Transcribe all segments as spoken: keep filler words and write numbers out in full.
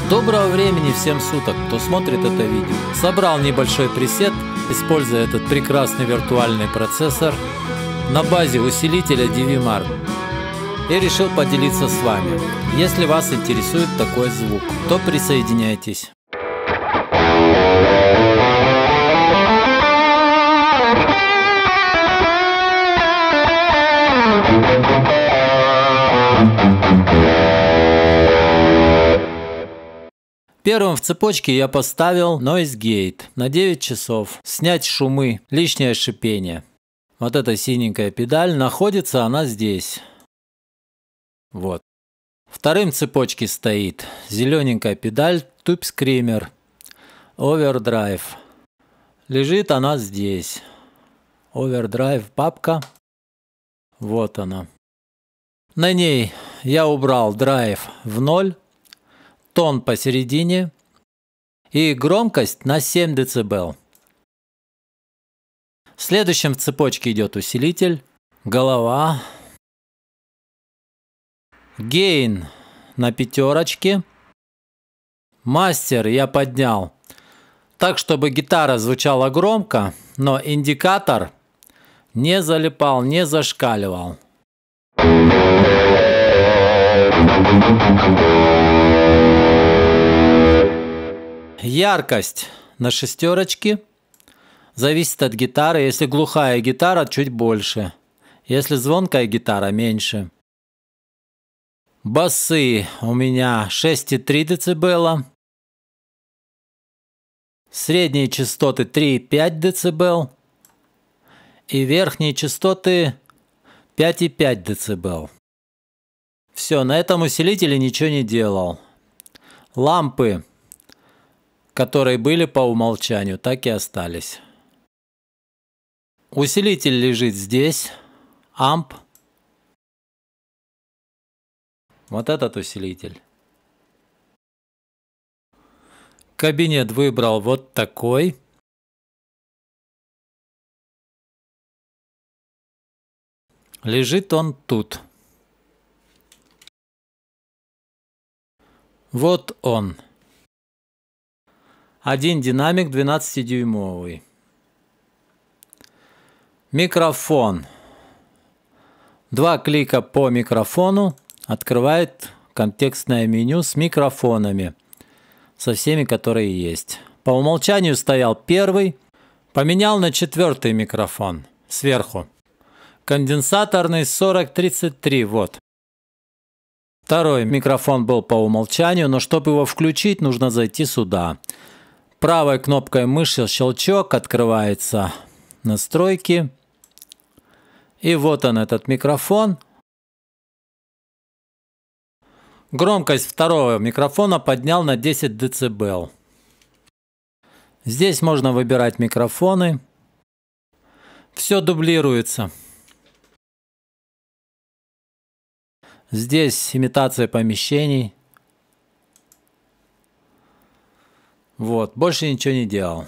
Доброго времени всем суток, кто смотрит это видео. Собрал небольшой пресет, используя этот прекрасный виртуальный процессор на базе усилителя ди ви марк. И решил поделиться с вами. Если вас интересует такой звук, то присоединяйтесь. Первым в цепочке я поставил Noise Gate на девять часов. Снять шумы, лишнее шипение. Вот эта синенькая педаль, находится она здесь. Вот. Вторым в цепочке стоит зелененькая педаль Tube Screamer Overdrive. Лежит она здесь. Overdrive папка. Вот она. На ней я убрал драйв в ноль. Тон посередине и громкость на семь децибел. Следующим в цепочке идет усилитель, голова, гейн на пятерочке, мастер я поднял так, чтобы гитара звучала громко, но индикатор не залипал, не зашкаливал. Яркость на шестерочке. Зависит от гитары. Если глухая гитара, чуть больше. Если звонкая гитара, меньше. Басы у меня шесть и три децибела. Средние частоты три и пять децибел. И верхние частоты пять и пять децибел. Все, на этом усилителе ничего не делал. Лампы, которые были по умолчанию, так и остались. Усилитель лежит здесь. Амп. Вот этот усилитель. Кабинет выбрал вот такой. Лежит он тут. Вот он. Один динамик двенадцатидюймовый. Микрофон. Два клика по микрофону открывает контекстное меню с микрофонами. Со всеми, которые есть. По умолчанию стоял первый. Поменял на четвертый микрофон. Сверху. Конденсаторный сорок тридцать три. Вот. Второй микрофон был по умолчанию, но чтобы его включить, нужно зайти сюда. Правой кнопкой мыши щелчок, открывается настройки. И вот он, этот микрофон. Громкость второго микрофона поднял на десять децибел. Здесь можно выбирать микрофоны. Все дублируется. Здесь имитация помещений. Вот, больше ничего не делал.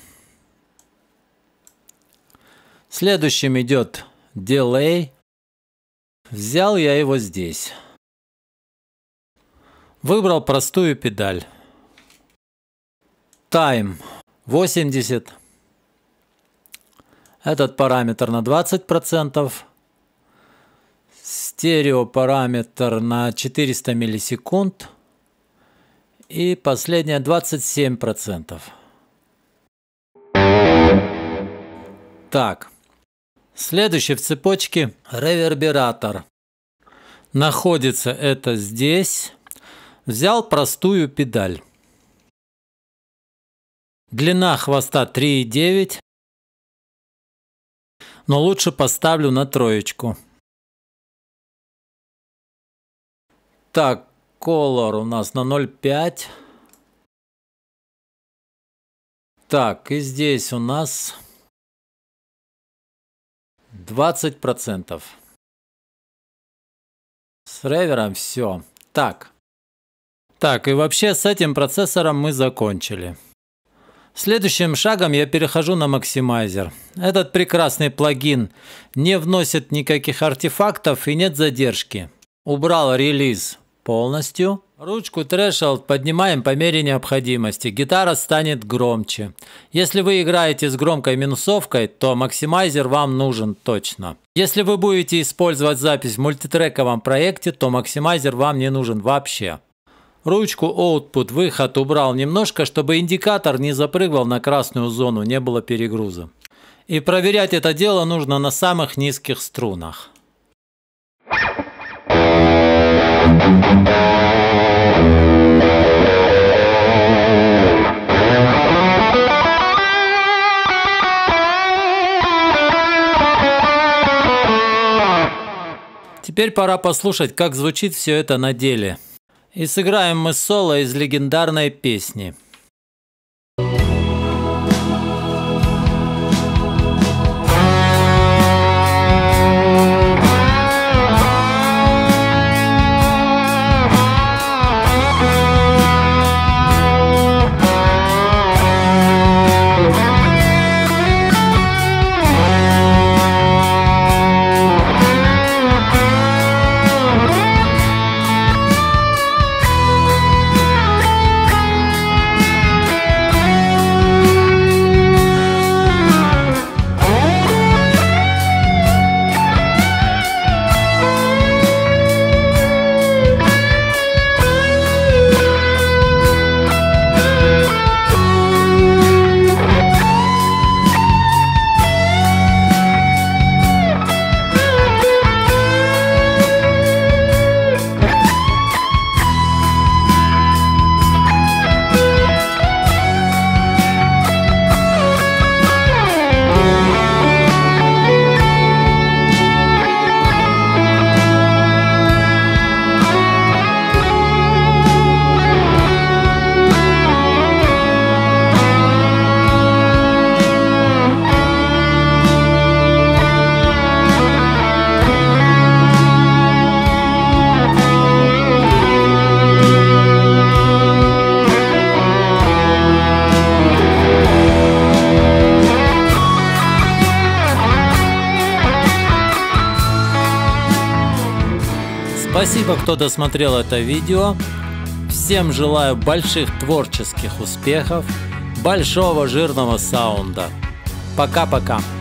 Следующим идет дилей. Взял я его здесь. Выбрал простую педаль. Тайм восемьдесят. Этот параметр на двадцать процентов. Стерео параметр на четыреста миллисекунд. И последняя двадцать семь процентов. Так. Следующий в цепочке ревербератор. Находится это здесь. Взял простую педаль. Длина хвоста три и девять. Но лучше поставлю на троечку. Так. Color у нас на ноль пять. Так, и здесь у нас двадцать процентов. С ревером все. Так. Так, и вообще с этим процессором мы закончили. Следующим шагом я перехожу на максимайзер. Этот прекрасный плагин не вносит никаких артефактов и нет задержки. Убрал релиз полностью. Ручку Threshold поднимаем по мере необходимости, гитара станет громче. Если вы играете с громкой минусовкой, то максимайзер вам нужен точно. Если вы будете использовать запись в мультитрековом проекте, то максимайзер вам не нужен вообще. Ручку Output выход убрал немножко, чтобы индикатор не запрыгивал на красную зону, не было перегруза. И проверять это дело нужно на самых низких струнах. Теперь пора послушать, как звучит все это на деле. И сыграем мы соло из легендарной песни. Спасибо, кто досмотрел это видео. Всем желаю больших творческих успехов, большого жирного саунда. Пока-пока.